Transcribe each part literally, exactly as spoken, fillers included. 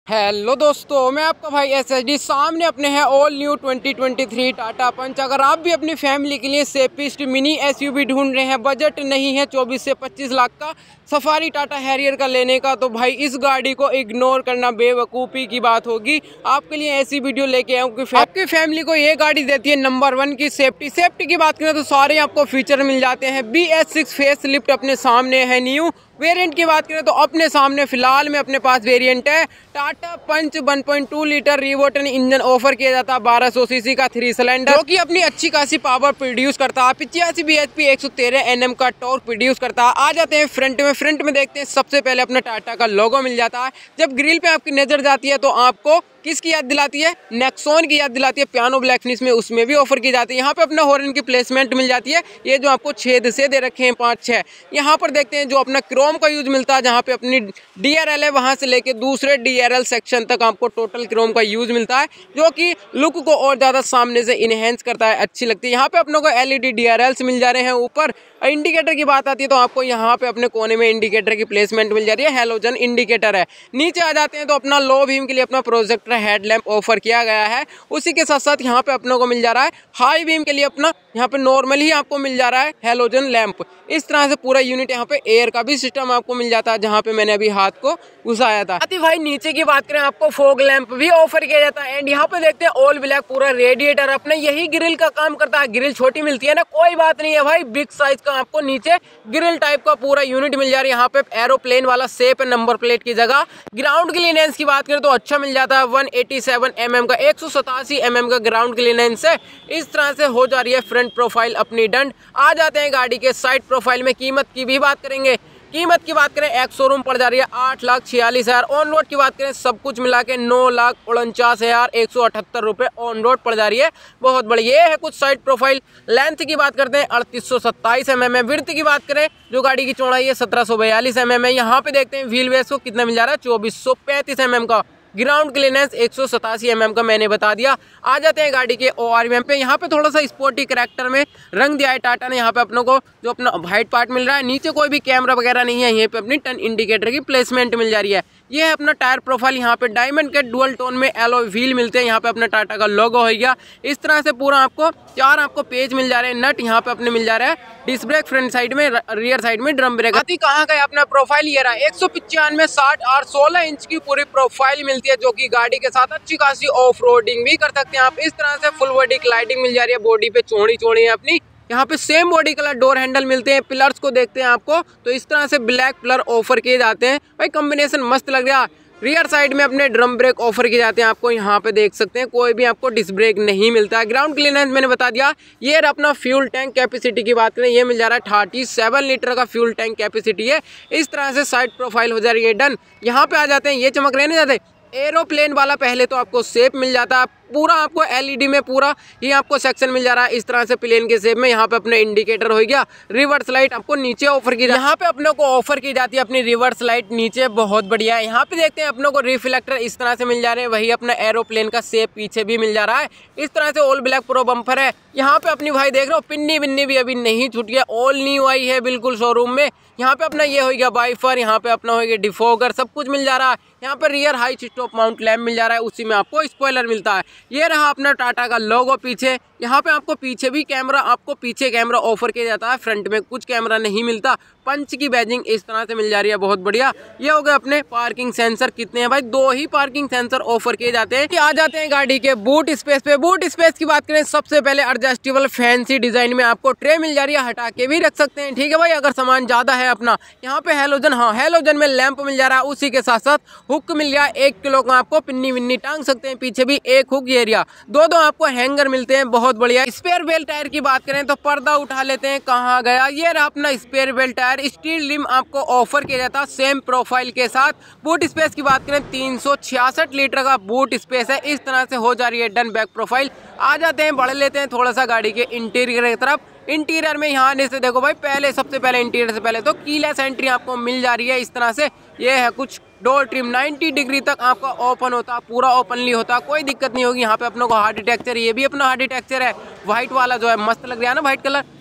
Hello दोस्तों, मैं आपका भाई एस एच डी। सामने अपने हैं all new twenty twenty three Tata Punch. अगर आप भी अपनी फैमिली के लिए सेफिस्ट मिनी एसयूवी ढूंढ रहे हैं, बजट नहीं है चौबीस से पच्चीस लाख का सफारी टाटा हैरियर का लेने का, तो भाई इस गाड़ी को इग्नोर करना बेवकूफ़ी की बात होगी। आपके लिए ऐसी वीडियो लेके आऊँ कि आपकी फैमिली को ये गाड़ी देती है नंबर वन की सेफ्टी। सेफ्टी की बात करें तो सारे आपको फीचर मिल जाते हैं। B S six facelift अपने सामने है न्यू। वेरिएंट की बात करें तो अपने सामने फिलहाल में अपने पास वेरिएंट है Tata Punch one point two litre Revotron engine offer किया जाता है बारह सौ सीसी का थ्री सिलेंडर, जो कि अपनी अच्छी खासी पावर प्रोड्यूस करता है। पिचासी बी एच पी एक सौ तेरह एन एम का टॉर्क प्रोड्यूस करता है। आ जाते हैं फ्रंट में। फ्रंट में देखते हैं सबसे पहले अपना टाटा का लोगो मिल जाता है। जब ग्रिल पे आपकी नजर जाती है तो आपको किसकी याद दिलाती है? नेक्सॉन की याद दिलाती है। पियानो ब्लैक फिनिश में उसमें भी ऑफर की जाती है। यहाँ पे अपना हॉर्न की प्लेसमेंट मिल जाती है, ये जो आपको छेद से दे रखे हैं पाँच छः। यहाँ पर देखते हैं जो अपना क्रोम का यूज मिलता है, जहाँ पे अपनी डी आर एल है वहाँ से लेके दूसरे डी आर एल सेक्शन तक आपको टोटल क्रोम का यूज मिलता है, जो कि लुक को और ज़्यादा सामने से इनहेंस करता है, अच्छी लगती है। यहाँ पे अपनों को L E D D R Ls मिल जा रहे हैं ऊपर। इंडिकेटर की बात आती है तो आपको यहाँ पे अपने कोने में इंडिकेटर की प्लेसमेंट मिल जा रही है, हेलोजन इंडिकेटर है। नीचे आ जाते हैं तो अपना लो बीम के लिए अपना प्रोजेक्टर हेडलैम्प ऑफर किया गया है। उसी के साथ साथ यहाँ पे अपनों को मिल जा रहा है हाई बीम के लिए अपना यहाँ पे नॉर्मल ही आपको मिल जा रहा है हेलोजन लैंप। इस तरह से पूरा यूनिट यहाँ पे एयर का भी सिस्टम आपको मिल जाता है, जहाँ पे मैंने अभी हाथ को घुसाया था। आती भाई नीचे की बात करें आपको फॉग लैंप भी ऑफर किया जाता है। एंड यहाँ पे देखते हैं ऑल ब्लैक पूरा रेडिएटर अपने यही ग्रिल का काम करता है। ग्रिल छोटी मिलती है ना, कोई बात नहीं है भाई, बिग साइज का आपको नीचे ग्रिल टाइप का पूरा यूनिट मिल जा रहा है। यहाँ पे एरोप्लेन वाला शेप है नंबर प्लेट की जगह। ग्राउंड क्लीनेंस की बात करें तो अच्छा मिल जाता है one eighty seven M M का, एक सौ सतासी एम एम का ग्राउंड क्लीनेंस है। इस तरह से हो जा रही है फ्रंट प्रोफाइल अपनी डन। आ जाते हैं गाड़ी के साइड प्रोफाइल में। कीमत की भी बात करेंगे। कीमत की बात करें एक्स शोरूम पड़ जा रही है आठ लाख छियालीस हजार। ऑन रोड की बात करें सब कुछ मिला के नौ लाख उनचास हजार एक सौ अठहत्तर रुपये ऑन रोड पड़ जा रही है। बहुत बढ़िया। ये है कुछ साइड प्रोफाइल। लेंथ की बात करते हैं अड़तीस सौ सत्ताईस एम एम है। विड्थ की बात करें जो गाड़ी की चौड़ाई है सत्रह सौ बयालीस एम एम है। यहाँ पे देखते हैं व्हील बेस को कितना मिल जा रहा है चौबीस सौ पैंतीस एम एम का। ग्राउंड क्लीनेंस एक सौ सतासी एम एम का मैंने बता दिया। आ जाते हैं गाड़ी के ओ आर वी एम पे। यहाँ पे थोड़ा सा स्पोर्टी करैक्टर में रंग दिया है टाटा ने। यहाँ पे अपनों को जो अपना वाइट पार्ट मिल रहा है, नीचे कोई भी कैमरा वगैरह नहीं है। यहीं पे अपनी टर्न इंडिकेटर की प्लेसमेंट मिल जा रही है। ये है अपना टायर प्रोफाइल। यहाँ पे डायमंड के डुअल टोन में एलॉय व्हील मिलते हैं। यहाँ पे अपना टाटा का लोगो हो गया। इस तरह से पूरा आपको चार आपको पेज मिल जा रहे हैं। नट यहाँ पे अपने मिल जा रहा है। डिस्क ब्रेक फ्रंट साइड में, रियर साइड में ड्रम ब्रेक। अति कहाँ का अपना प्रोफाइल ये रहा एक सौ पिचानवे साठ और सोलह इंच की पूरी प्रोफाइल मिलती है, जो कि गाड़ी के साथ अच्छी खासी ऑफ रोडिंग भी कर सकते हैं आप। इस तरह से फुल बॉडी लाइटिंग मिल जा रही है। बॉडी पे चौड़ी चौड़ी है अपनी। यहाँ पे same body colour door handle मिलते हैं। पिलर्स को देखते हैं आपको तो इस तरह से ब्लैक पिलर ऑफर किए जाते हैं। भाई कॉम्बिनेशन मस्त लग रहा है। रियर साइड में अपने ड्रम ब्रेक ऑफर किए जाते हैं आपको। यहाँ पे देख सकते हैं कोई भी आपको डिस्क ब्रेक नहीं मिलता है। ग्राउंड क्लीनेंस मैंने बता दिया। ये अपना फ्यूल टैंक कैपेसिटी की बात करें, ये मिल जा रहा है थर्टी सेवन लीटर का फ्यूल टैंक कैपेसिटी है। इस तरह से साइड प्रोफाइल हो जा रही है डन। यहाँ पे आ जाते हैं, ये चमक रहे नहीं जाते एरोप्लेन वाला। पहले तो आपको शेप मिल जाता है पूरा, आपको एलईडी में पूरा ये आपको सेक्शन मिल जा रहा है इस तरह से प्लेन के शेप में। यहाँ पे अपने इंडिकेटर हो गया। रिवर्स लाइट आपको नीचे ऑफर की, यहाँ पे अपनों को ऑफर की जाती है अपनी रिवर्स लाइट नीचे। बहुत बढ़िया है। यहाँ पे देखते हैं अपनों को रिफ्लेक्टर इस तरह से मिल जा रहे हैं। वही अपना एरोप्लेन का शेप पीछे भी मिल जा रहा है। इस तरह से ऑल ब्लैक प्रो बम्पर है। यहाँ पे अपनी भाई देख रहे हो पिन्नी बिन्नी भी अभी नहीं छूटी है, ऑल न्यू आई है बिल्कुल शोरूम में। यहाँ पे अपना ये हो गया वाइफर, यहाँ पे अपना हो गया डिफोगर, सब कुछ मिल जा रहा है। यहाँ पर rear high stop mount lamp मिल जा रहा है, उसी में आपको स्पॉइलर मिलता है। ये रहा अपना टाटा का लोगो पीछे। यहाँ पे आपको पीछे भी कैमरा, आपको पीछे कैमरा ऑफर किया जाता है, फ्रंट में कुछ कैमरा नहीं मिलता। पंच की बैजिंग इस तरह से मिल जा रही है, बहुत बढ़िया। ये हो गए अपने पार्किंग सेंसर। कितने हैं भाई? दो ही पार्किंग सेंसर ऑफर किए जाते हैं। आ जाते हैं गाड़ी के बूट स्पेस पे। बूट स्पेस की बात करें सबसे पहले एडजस्टेबल फैंसी डिजाइन में आपको ट्रे मिल जा रही है, हटा के भी रख सकते हैं, ठीक है भाई, अगर सामान ज्यादा है अपना। यहाँ पे हेलोजन, हाँ हेलोजन में लैंप मिल जा रहा है। उसी के साथ साथ हुक मिल गया एक किलो का, आपको पिन्नी विन्नी टांग सकते हैं। पीछे भी एक हुक एरिया, दो दो आपको हैंगर मिलते हैं, बहुत बढ़िया। स्पेयर बेल टायर की बात करें तो पर्दा उठा लेते हैं, कहाँ गया ये रहा अपना spare wheel tyre. Steel rim आपको ऑफर किया जाता है सेम प्रोफाइल के साथ। बूट स्पेस की बात करें तीन सौ छियासठ लीटर का बूट स्पेस है। इस तरह से हो जा रही है डन बैक प्रोफाइल। आ जाते हैं, बढ़ लेते हैं थोड़ा सा गाड़ी के इंटीरियर की तरफ। इंटीरियर में यहाँ आने से देखो भाई, पहले सबसे पहले इंटीरियर से पहले तो कीलेस एंट्री आपको मिल जा रही है इस तरह से। ये है कुछ डोर ट्रिम नब्बे डिग्री तक आपका ओपन होता है, पूरा ओपनली होता है, कोई दिक्कत नहीं होगी। यहाँ पे अपनों को हार्ड टेक्सचर, ये भी अपना हार्ड टेक्सचर है। व्हाइट वाला जो है मस्त लग रहा है ना, व्हाइट कलर।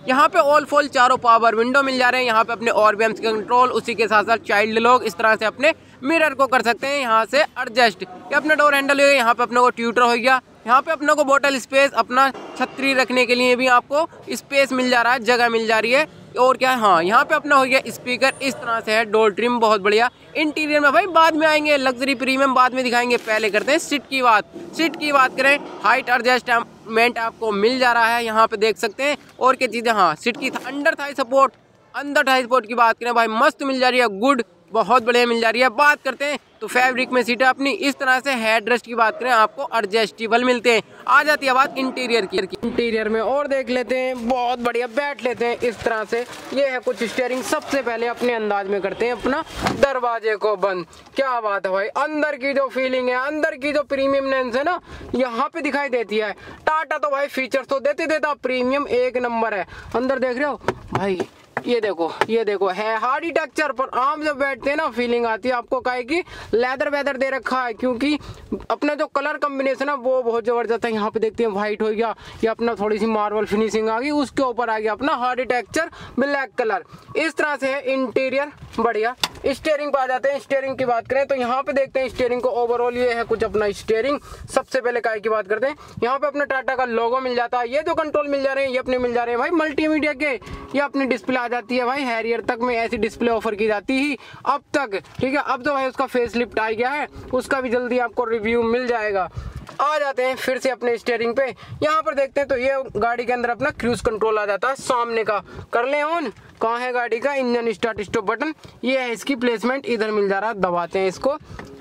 यहाँ पे ऑल फोल चारों पावर विंडो मिल जा रहे हैं। यहाँ पे अपने और बी एम्स के कंट्रोल, उसी के साथ साथ चाइल्ड लॉक, इस तरह से अपने मिरर को कर सकते हैं यहाँ से एडजस्ट। ये अपना डोर हैंडल हो गया, यहाँ पे अपने को ट्यूटर हो गया, यहाँ पे अपने को बोतल स्पेस, अपना छतरी रखने के लिए भी आपको स्पेस मिल जा रहा है, जगह मिल जा रही है। और क्या है, हाँ यहाँ पे अपना हो गया स्पीकर, इस तरह से है डोर ट्रिम, बहुत बढ़िया। इंटीरियर में भाई बाद में आएंगे, लग्जरी प्रीमियम बाद में दिखाएंगे, पहले करते हैं सीट की बात। सीट की बात करें, हाइट एडजस्टमेंट आपको मिल जा रहा है, यहाँ पे देख सकते हैं। और क्या चीज़ें, हाँ सीट की अंडर थाई सपोर्ट, अंदर थाई सपोर्ट की बात करें भाई मस्त मिल जा रही है, गुड, बहुत बढ़िया मिल जा रही है। बात करते हैं तो फैब्रिक में सीटें अपनी इस तरह से, हेड रेस्ट की बात करें आपको एडजस्टेबल मिलते हैं। आ जाती है बात इंटीरियर की। इंटीरियर में और देख लेते हैं, बहुत बढ़िया बैठ लेते हैं इस तरह से। ये है कुछ स्टीयरिंग, सबसे पहले अपने अंदाज में करते हैं अपना दरवाजे को बंद। क्या बात है भाई, अंदर की जो फीलिंग है, अंदर की जो प्रीमियमनेस है ना, यहाँ पे दिखाई देती है। टाटा तो भाई फीचर्स तो देते देता प्रीमियम एक नंबर है। अंदर देख रहे हो भाई, ये देखो ये देखो है हार्डी टेक्सचर पर, आम जब बैठते हैं ना फीलिंग आती है आपको, काहे की लेदर वेदर दे रखा है, क्योंकि अपना जो कलर कॉम्बिनेशन है वो बहुत जबरदस्त है। यहाँ पे देखते हैं व्हाइट हो गया, ये अपना थोड़ी सी मार्बल फिनिशिंग आ गई, उसके ऊपर आ गया अपना हार्डी टेक्सचर ब्लैक कलर, इस तरह से है इंटीरियर बढ़िया। स्टीयरिंग पे आ जाते हैं। स्टीयरिंग की बात करें तो यहाँ पे देखते हैं स्टीयरिंग को ओवरऑल, ये है कुछ अपना स्टीयरिंग। सबसे पहले काय की बात करते हैं, यहाँ पे अपना टाटा का लोगो मिल जाता है। ये जो कंट्रोल मिल जा रहे हैं ये अपने मिल जा रहे हैं भाई मल्टीमीडिया के, ये अपनी डिस्प्ले आ जाती है भाई। हैरियर तक में ऐसी डिस्प्ले ऑफर की जाती ही अब तक, ठीक है। अब तो भाई उसका फेस लिफ्ट आ गया है, उसका भी जल्दी आपको रिव्यू मिल जाएगा। आ जाते हैं फिर से अपने स्टीयरिंग पे, यहाँ पर देखते हैं तो ये गाड़ी के अंदर अपना क्रूज कंट्रोल आ जाता है सामने का। कर ले ऑन, कहाँ है गाड़ी का इंजन स्टार्ट स्टॉप बटन, ये है इसकी प्लेसमेंट, इधर मिल जा रहा है, दबाते हैं इसको।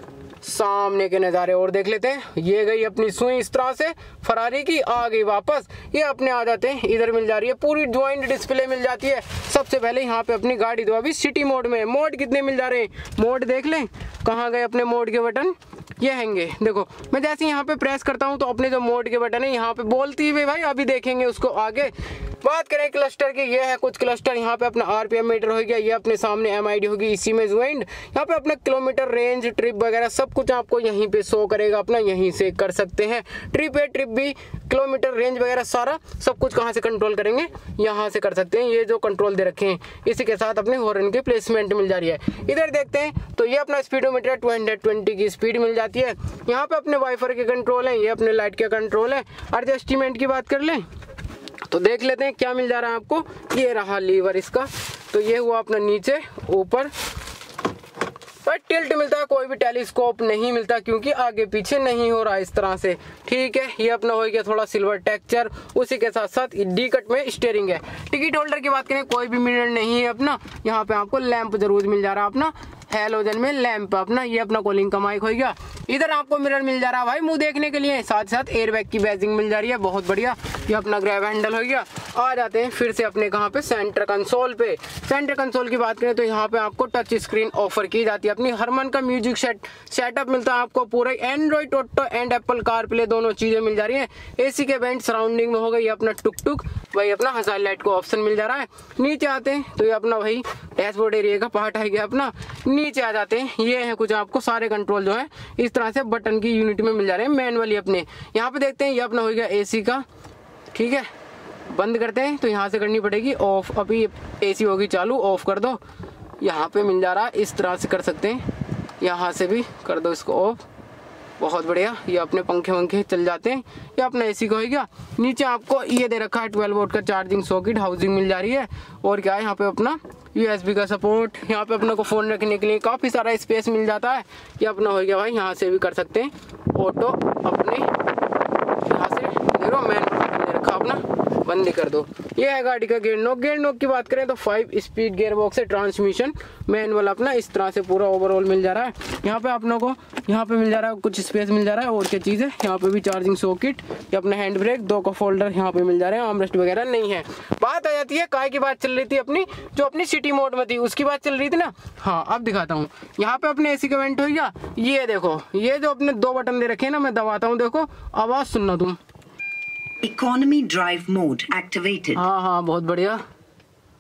सामने के नज़ारे और देख लेते हैं, ये गई अपनी सुई इस तरह से फरारी की, आ गई वापस। ये अपने आ जाते हैं, इधर मिल जा रही है पूरी ज्वाइंट डिस्प्ले मिल जाती है। सबसे पहले यहाँ पे अपनी गाड़ी, तो अभी सिटी मोड में, मोड कितने मिल जा रहे हैं, मोड देख लें, कहाँ गए अपने मोड के बटन, ये हैंगे। देखो मैं जैसे यहाँ पे प्रेस करता हूँ तो अपने जो मोड के बटन है यहाँ पे बोलती हुई भाई, अभी देखेंगे उसको आगे। बात करें क्लस्टर की, ये है कुछ क्लस्टर, यहाँ पे अपना आरपीएम मीटर हो गया, ये अपने सामने एमआईडी होगी, इसी में ज्वाइंट। यहाँ पे अपना किलोमीटर रेंज, ट्रिप वगैरह सब कुछ आपको यहीं पे शो करेगा, अपना यहीं से कर सकते हैं। ट्रिप है, ट्रिप भी, किलोमीटर रेंज वगैरह सारा सब कुछ कहाँ से कंट्रोल करेंगे, यहाँ से कर सकते हैं। ये जो कंट्रोल दे रखे हैं इसी के साथ अपने हॉर्न की प्लेसमेंट मिल जा रही है। इधर देखते हैं तो ये अपना स्पीडोमीटर टू हंड्रेड ट्वेंटी की स्पीड मिल जाती है। यहाँ पे अपने वाइफर के कंट्रोल है, ये अपने लाइट के कंट्रोल है। एडजस्टमेंट की बात कर लें तो देख लेते हैं क्या मिल जा रहा है आपको। ये रहा लीवर इसका, तो ये हुआ अपना नीचे ऊपर, पर टिल्ट मिलता है, कोई भी टेलीस्कोप नहीं मिलता क्योंकि आगे पीछे नहीं हो रहा इस तरह से, ठीक है। ये अपना हो गया थोड़ा सिल्वर टेक्सचर, उसी के साथ साथ डी कट में स्टीयरिंग है। टिकट होल्डर की बात करें, कोई भी मिरर नहीं है अपना। यहाँ पे आपको लैंप जरूर मिल जा रहा है अपना, हैलोजन में लैंप अपना। ये अपना कॉलिंग का माइक हो गया। इधर आपको मिरर मिल जा रहा है भाई मुंह देखने के लिए, साथ साथ एयरबैग की बैजिंग मिल जा रही है, बहुत बढ़िया। ये अपना ग्रैब हैंडल हो गया। आ जाते हैं फिर से अपने कहाँ पे, सेंटर कंसोल पे। सेंटर कंसोल की बात करें तो यहाँ पे आपको टच स्क्रीन ऑफर की जाती है। अपनी हरमन का म्यूजिक सेट सेटअप मिलता है आपको पूरा, Android Auto and Apple CarPlay दोनों चीजें मिल जा रही है। एसी के बैंड सराउंडिंग में हो गई, अपना टुक टुक वही अपना हज़ार लाइट को ऑप्शन मिल जा रहा है। नीचे आते हैं तो ये अपना वही डैशबोर्ड एरिया का पार्ट आ गया अपना। नीचे आ जाते हैं, ये है कुछ आपको सारे कंट्रोल जो है इस तरह से बटन की यूनिट में मिल जा रहे हैं मैनुअली अपने। यहाँ पे देखते हैं ये अपना हो गया एसी का, ठीक है। बंद करते हैं तो यहाँ से करनी पड़ेगी ऑफ, अभी एसी होगी चालू, ऑफ कर दो। यहाँ पे मिल जा रहा है, इस तरह से कर सकते हैं, यहाँ से भी कर दो इसको ऑफ, बहुत बढ़िया। ये अपने पंखे वंखे चल जाते हैं। ये अपना एसी का हो गया। नीचे आपको ये दे रखा है ट्वेल्व वोल्ट का चार्जिंग सॉकेट, हाउसिंग मिल जा रही है। और क्या है यहाँ पे अपना यूएसबी का सपोर्ट, यहाँ पे अपने को फ़ोन रखने के लिए काफ़ी सारा स्पेस मिल जाता है। ये अपना हो गया भाई, यहाँ से भी कर सकते हैं ऑटो अपने, यहाँ से देखो मैन रखा अपना, बंद कर दो। ये है गाड़ी का गेयर नॉक। गेयर नॉक की बात करें तो फाइव स्पीड गेयर बॉक्स है, ट्रांसमिशन मैनुअल अपना इस तरह से पूरा ओवरऑल मिल जा रहा है। यहाँ पे अपनों को यहाँ पे मिल जा रहा है, कुछ स्पेस मिल जा रहा है। और क्या चीज़ है, यहाँ पे भी चार्जिंग सॉकेट, ये अपना हैंड ब्रेक, दो का फोल्डर यहाँ पे मिल जा रहे हैं। आर्मरेस्ट वगैरह नहीं है। बात आ जाती है काय की बात चल रही थी अपनी, जो अपनी सिटी मोड में थी उसकी बात चल रही थी ना। हाँ अब दिखाता हूँ। यहाँ पे अपने एसी का वेंट हो गया। ये देखो, ये जो अपने दो बटन दे रखे हैं ना, मैं दबाता हूँ, देखो आवाज सुनना तुम। Economy drive mode activated. हाँ हाँ बहुत बढ़िया।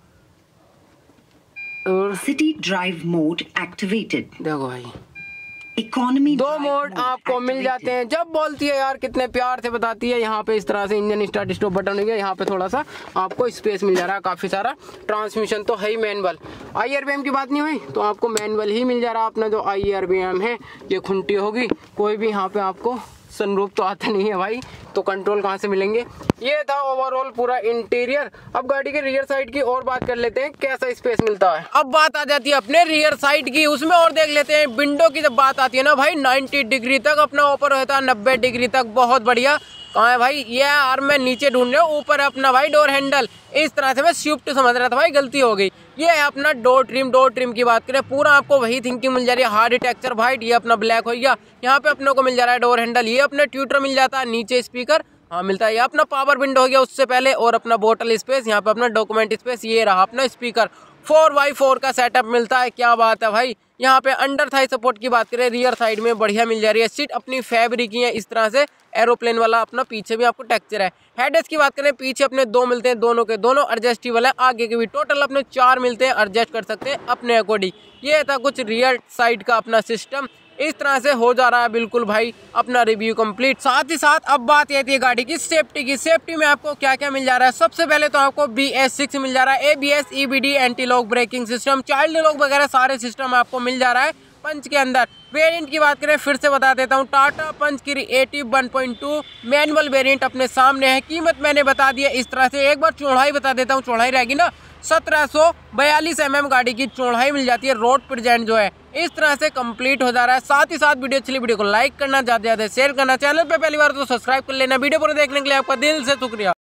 और सिटी ड्राइव मोड एक्टिवेटेड। देखो भाई Economy दो drive मोड mode आपको मिल जाते activated. हैं। जब बोलती है यार कितने प्यार से बताती है। यहाँ पे इस तरह से इंजन स्टार्ट स्टॉप बटन हो गया। यहाँ पे थोड़ा सा आपको स्पेस मिल जा रहा है काफ़ी सारा। ट्रांसमिशन तो है ही manual. I R B M की बात नहीं हुई तो आपको मैनुअल ही मिल जा रहा है। अपना जो आई आर बी एम है ये खुंटी होगी, कोई भी यहाँ पे आपको सनरूफ तो आता नहीं है भाई, तो कंट्रोल कहाँ से मिलेंगे। ये था ओवरऑल पूरा इंटीरियर। अब गाड़ी के रियर साइड की और बात कर लेते हैं, कैसा स्पेस मिलता है। अब बात आ जाती है अपने रियर साइड की, उसमें और देख लेते हैं। विंडो की जब बात आती है ना भाई, नब्बे डिग्री तक अपना ऊपर रहता है, नब्बे डिग्री तक, बहुत बढ़िया। कहाँ है भाई, ये यार मैं नीचे ढूंढ रहा हूँ, ऊपर है अपना भाई डोर हैंडल। इस तरह से मैं स्विफ्ट समझ रहा था भाई, गलती हो गई। ये है अपना डोर ट्रिम। डोर ट्रिम की बात करें, पूरा आपको वही थिंकिंग मिल जा रही है। हार्ड टेक्सचर वाइट, ये अपना ब्लैक हो गया। यहाँ पे अपने को मिल जा रहा है डोर हैंडल, ये अपने ट्यूटर मिल जाता है। नीचे स्पीकर हाँ मिलता है। ये अपना पावर विंडो हो गया उससे पहले, और अपना बोतल स्पेस, यहाँ पे अपना डॉक्यूमेंट स्पेस। ये रहा अपना स्पीकर। फोर बाई फोर का सेटअप मिलता है, क्या बात है भाई। यहाँ पे अंडर थाई सपोर्ट की बात करें, रियर साइड में बढ़िया मिल जा रही है। सीट अपनी फैब्रिक की है इस तरह से, एरोप्लेन वाला अपना पीछे भी आपको टेक्सचर है। हेडरेस्ट की बात करें, पीछे अपने दो मिलते हैं, दोनों के दोनों एडजस्टेबल है। आगे के भी टोटल अपने चार मिलते हैं, एडजस्ट कर सकते हैं अपने अकॉर्डिंग। ये था कुछ रियर साइड का अपना सिस्टम। इस तरह से हो जा रहा है बिल्कुल भाई अपना रिव्यू कंप्लीट। साथ ही साथ अब बात ये थी गाड़ी की सेफ्टी की। सेफ्टी में आपको क्या क्या मिल जा रहा है। सबसे पहले तो आपको बी एस सिक्स मिल जा रहा है, A B S, E B D, anti lock braking system, child lock वगैरह सारे सिस्टम आपको मिल जा रहा है पंच के अंदर। वेरिएंट की बात करें, फिर से बता देता हूँ, Tata Punch creative one point two manual variant अपने सामने है। कीमत मैंने बता दी है इस तरह से। एक बार चौड़ाई बता देता हूँ, चौड़ाई रहेगी ना सत्रह सौ बयालीस एम एम गाड़ी की चौड़ाई मिल जाती है। रोड प्रेजेंट जो है इस तरह से कंप्लीट हो जा रहा है। साथ ही साथ वीडियो अच्छी वीडियो को लाइक करना, ज़्यादा से ज़्यादा शेयर करना, चैनल पे पहली बार तो सब्सक्राइब कर लेना। वीडियो पूरा देखने के लिए आपका दिल से शुक्रिया।